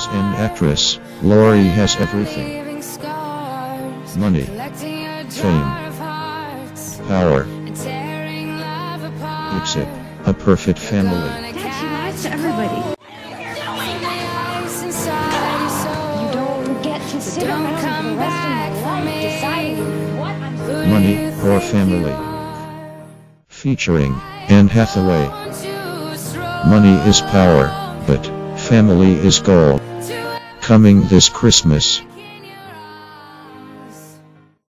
As an actress, Laurie has everything. Money, fame, power, except a perfect family. She lies to everybody. You don't get to sit around for the rest of my life deciding what I'm doing. Money or family. Featuring Anne Hathaway. Money is power, but family is gold. Coming this Christmas.